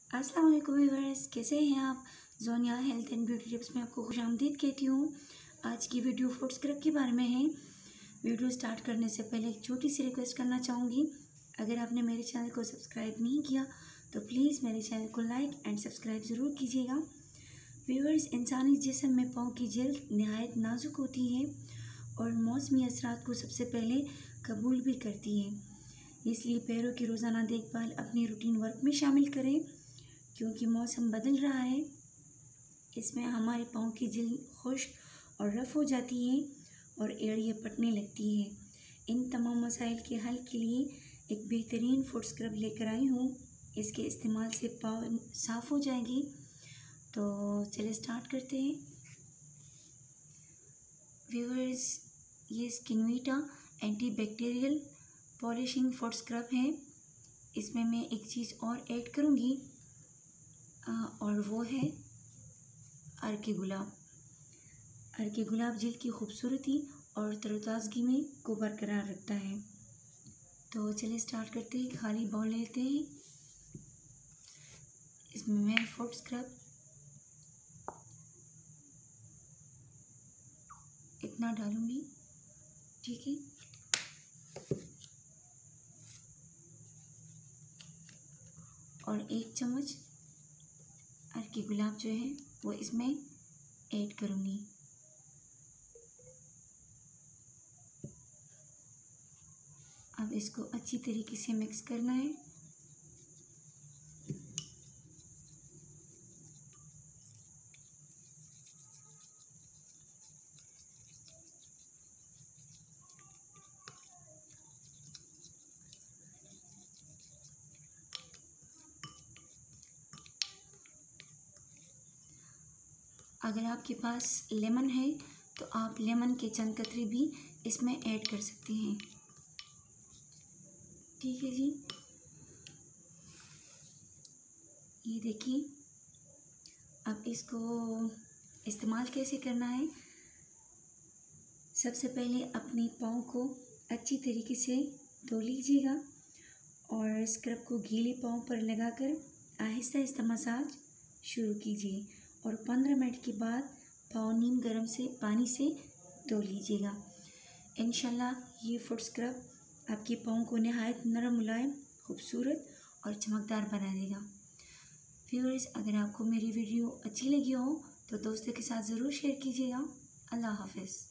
अस्सलाम वालेकुम व्यूअर्स, कैसे हैं आप। Zonia health and beauty tips में आपको खुशामदीद कहती हूँ। आज की वीडियो फूड स्क्रब के बारे में है। वीडियो स्टार्ट करने से पहले एक छोटी सी रिक्वेस्ट करना चाहूँगी। अगर आपने मेरे चैनल को सब्सक्राइब नहीं किया तो प्लीज़ मेरे चैनल को लाइक एंड सब्सक्राइब ज़रूर कीजिएगा। व्यूअर्स, इंसानी जिस्म में पाँव की जल्द नहायत नाजुक होती है और मौसमी असरात को सबसे पहले कबूल भी करती है। इसलिए पैरों की रोज़ाना देखभाल अपनी रूटीन वर्क में शामिल करें, क्योंकि मौसम बदल रहा है। इसमें हमारे पाँव की जल्द खुश्क और रफ़ हो जाती है और एड़ियाँ पटने लगती है। इन तमाम मसाइल के हल के लिए एक बेहतरीन फुट स्क्रब लेकर आई हूँ। इसके इस्तेमाल से पाँव साफ़ हो जाएंगे। तो चलिए स्टार्ट करते हैं। व्यूअर्स, ये Skinvita anti bacterial polishing foot scrub है। इसमें मैं एक चीज़ और ऐड करूँगी और वो है अर्के गुलाब। अर्के गुलाब जल्द की खूबसूरती और तरोताज़गी में को बरकरार रखता है। तो चलिए स्टार्ट करते हैं। खाली बाउल लेते हैं। इसमें मैं फुट स्क्रब इतना डालूंगी, ठीक है। और 1 चम्मच अर्के गुलाब जो है वो इसमें ऐड करूँगी। अब इसको अच्छी तरीके से मिक्स करना है। अगर आपके पास लेमन है तो आप लेमन के चंद कतरे भी इसमें ऐड कर सकते हैं, ठीक है जी। ये देखिए, अब इसको इस्तेमाल कैसे करना है। सबसे पहले अपने पाँव को अच्छी तरीके से धो लीजिएगा और स्क्रब को गीले पाँव पर लगाकर आहिस्ता आहिस्ता मसाज शुरू कीजिए और 15 मिनट के बाद पाँव नीम गर्म से पानी से धो लीजिएगा। इंशाल्लाह ये फुट स्क्रब आपके पाँव को नहायत नरम, मुलायम, खूबसूरत और चमकदार बना देगा। व्यूअर्स, अगर आपको मेरी वीडियो अच्छी लगी हो तो दोस्तों के साथ ज़रूर शेयर कीजिएगा। अल्लाह हाफ़िज़।